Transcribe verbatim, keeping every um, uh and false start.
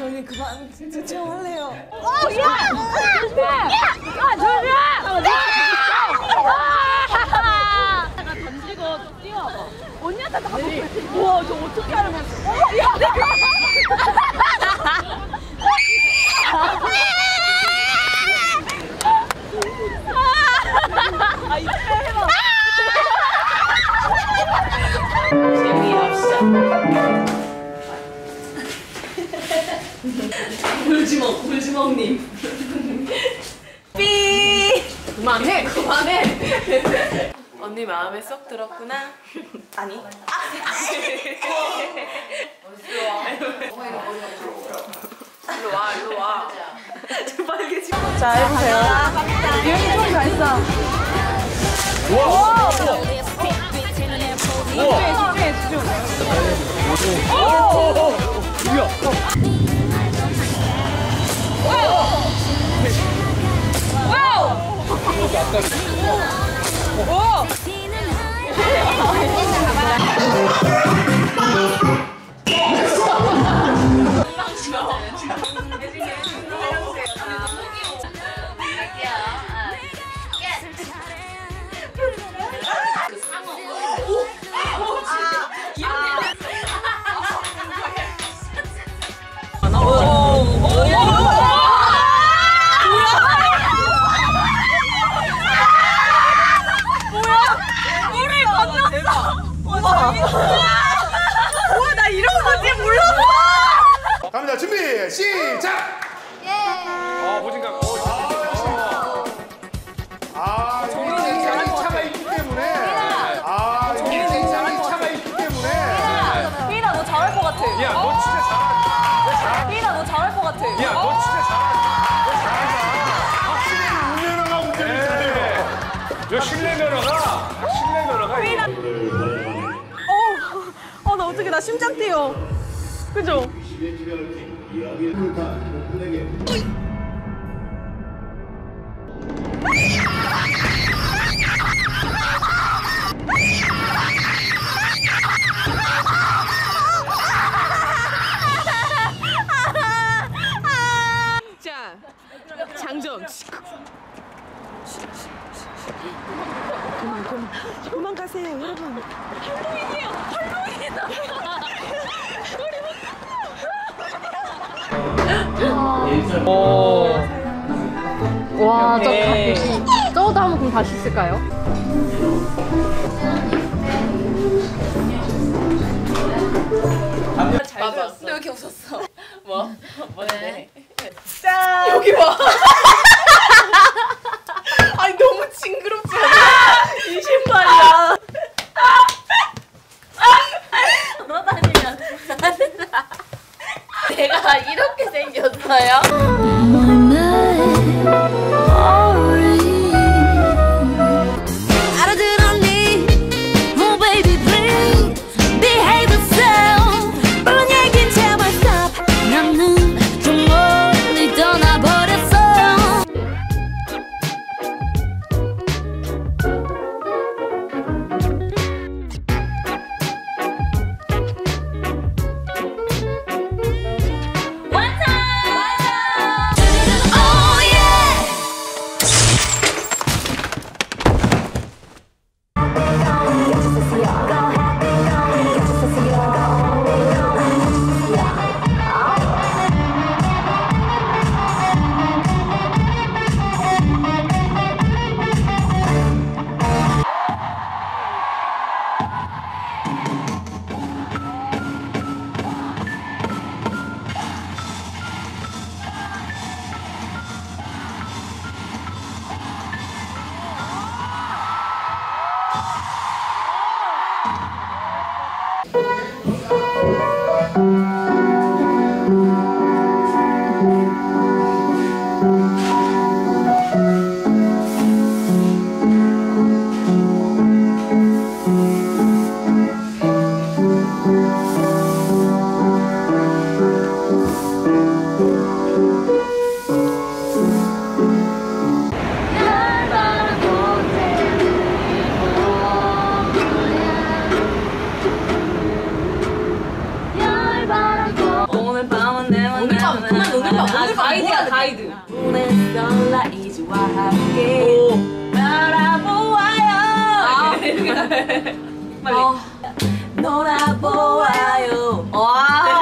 저희 그만 촬영할래요. 어, 야! 야! 야, 조심해! 내가 던지고 좀 뛰어봐. 언니한테 다 먹고 있어. 우와, 저 어떻게 하는 거야? 어, 야! 아, 이거 해봐. 재미없어. 물주먹, 물주먹님. 삐! 그만해, 그만해. 언니 마음에 쏙 들었구나? 아니. 일로 와. 일로 와, 일로 와. 좀 빨개지고. 자, 해보세요. 유연이 좀 잘했어. 우와! 집중해, 집중해, 집중. 오! 이야! 와우! 오! 우와, 나 이런 건지 몰랐어. 갑니다. 준비 시작. 예. 아 보진각. 아 이게 굉장히 차가 있기 때문에. 아 이게 굉장히 차가 있기 때문에. 휘인아, 너 잘할 것 같아. 야 너 진짜 잘한다. 휘인아, 너 잘할 것 같아. 야 너 진짜 잘한다. 너 잘한다. 확실히 운전어가 운전이 잘해요. 저 실내 면허가 실내 면허가. 휘인아. 어, 나 어떻게 나 심장 뛰어. 그죠? 자, 장전. 그만, 그만. 그만 가세요, 여러분. 할로윈이에요, 할로윈이다. 오. 와, 저 다, 저도 한번 그럼 다시 쓸까요? 잘 들었어. 근데 왜 이렇게 웃었어? 뭐? 뭔데? 짠! 여기 봐. 아니 너무 징그럽지 않아? 이 신발이야. 돌아다니면 내가 이렇게 생겼어요? 아, 가이드야, 가이드. 오늘 선라이즈와 함께 날아보아요. 아, 빨리. 놀아보아요. 와.